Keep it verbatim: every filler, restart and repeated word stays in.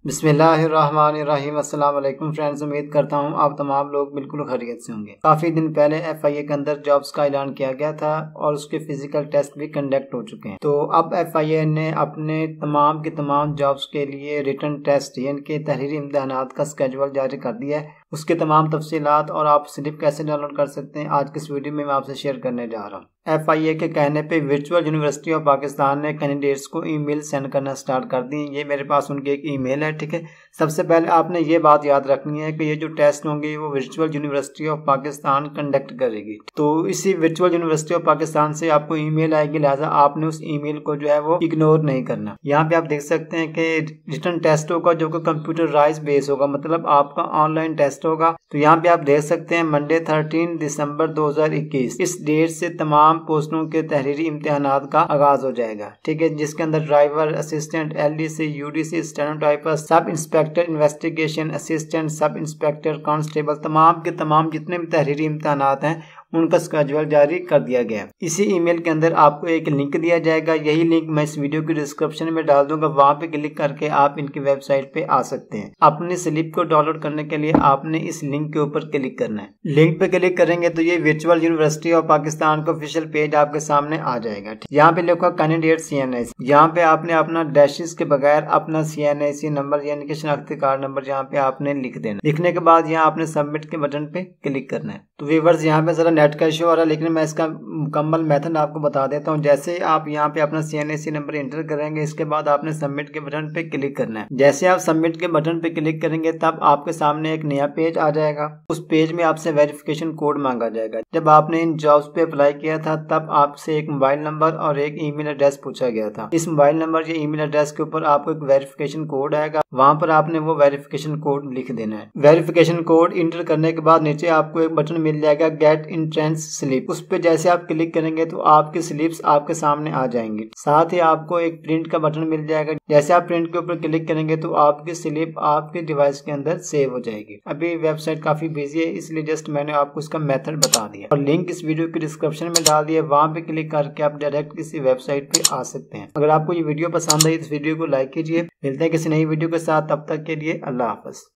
बिस्मिल्लाहिर्रहमानिर्रहीम। अस्सलाम वालेकुम फ्रेंड्स, उम्मीद करता हूँ आप तमाम लोग बिल्कुल खैरियत से होंगे। काफ़ी दिन पहले एफ आई ए के अंदर जॉब्स का ऐलान किया गया था और उसके फिजिकल टेस्ट भी कंडक्ट हो चुके हैं। तो अब एफ आई ए ने अपने तमाम के तमाम जॉब्स के लिए रिटन टेस्ट यानी कि तहरीरी इम्तिहानात का स्केजुअल जारी कर दिया है। उसके तमाम तफसीलात और आप स्लिप कैसे डाउनलोड कर सकते हैं आज की इस वीडियो में मैं आपसे शेयर करने जा रहा हूँ। एफ आई ए के कहने पे वर्चुअल यूनिवर्सिटी ऑफ पाकिस्तान ने कैंडिडेट्स को ईमेल सेंड करना स्टार्ट कर दी। ये मेरे पास उनकी एक ईमेल है, ठीक है। सबसे पहले आपने ये बात याद रखनी है कि ये जो टेस्ट होंगे वो virtual university of Pakistan conduct करेगी। तो इसी वर्चुअल यूनिवर्सिटी ऑफ पाकिस्तान से आपको ईमेल आएगी, लिहाजा आपने उस ईमेल को जो है वो इग्नोर नहीं करना। यहाँ पे आप देख सकते हैं कि रिटन टेस्ट होगा जो कि कंप्यूटराइज बेस होगा, मतलब आपका ऑनलाइन टेस्ट होगा। तो यहाँ पे आप देख सकते हैं मंडे थर्टीन दिसंबर दो हजार इक्कीस इस डेट से तमाम पोस्टों के तहरीरी इम्तिहानात का आगाज हो जाएगा, ठीक है। जिसके अंदर driver, assistant, L D C, U D C, stenotyper, sub inspector, investigation assistant, sub inspector, constable, तमाम के तमाम जितने भी तहरीरी इम्तिहानात हैं उनका स्केजुअल जारी कर दिया गया। इसी ईमेल के अंदर आपको एक लिंक दिया जाएगा, यही लिंक मैं इस वीडियो की डिस्क्रिप्शन में डाल दूंगा। वहां पे क्लिक करके आप इनकी वेबसाइट पे आ सकते हैं। अपनी स्लिप को डाउनलोड करने के लिए आपने इस लिंक के ऊपर क्लिक करना है। लिंक पे क्लिक करेंगे तो ये वर्चुअल यूनिवर्सिटी ऑफ पाकिस्तान का ऑफिशियल पेज आपके सामने आ जाएगा। यहाँ पे लिखा कैंडिडेट सी एन आई सी, यहाँ पे आपने अपना डैशेस के बगैर अपना C N I C number यानी कि शनाख्ती कार्ड नंबर यहाँ पे आपने लिख देना। लिखने के बाद यहाँ आपने सबमिट के बटन पे क्लिक करना है। तो व्यूअर्स यहाँ पे जरा नेट का इशू आ रहा है, लेकिन मैं इसका मुकम्मल मेथड आपको बता देता हूँ। जैसे आप यहाँ पे अपना C N I C number enter करेंगे, इसके बाद आपने सबमिट के बटन पे क्लिक करना है। जैसे आप सबमिट के बटन पे क्लिक करेंगे तब आपके सामने एक नया पेज आ जाएगा। उस पेज में आपसे वेरिफिकेशन कोड मांगा जाएगा। जब आपने इन जॉब्स पे अप्लाई किया था तब आपसे एक मोबाइल नंबर और एक ईमेल एड्रेस पूछा गया था। इस मोबाइल नंबर या ईमेल एड्रेस के ऊपर आपको एक वेरिफिकेशन कोड आएगा, वहां पर आपने वो वेरिफिकेशन कोड लिख देना है। वेरिफिकेशन कोड इंटर करने के बाद नीचे आपको एक बटन मिल जाएगा गेट एंट्रेंस स्लिप। उस पे जैसे आप क्लिक करेंगे तो आपकी स्लिप्स आपके सामने आ जाएंगी। साथ ही आपको एक प्रिंट का बटन मिल जाएगा। जैसे आप प्रिंट के ऊपर क्लिक करेंगे तो आपकी स्लिप आपके डिवाइस के अंदर सेव हो जाएगी। अभी वेबसाइट काफी बिजी है इसलिए जस्ट मैंने आपको इसका मेथड बता दिया और लिंक इस वीडियो की डिस्क्रिप्शन में डाल दिया। वहां पे क्लिक करके आप डायरेक्ट किसी वेबसाइट पे आ सकते हैं। अगर आपको ये वीडियो पसंद आई तो इस वीडियो को लाइक कीजिए। मिलते हैं किसी नई वीडियो के साथ, तब तक के लिए अल्लाह हाफ़िज़।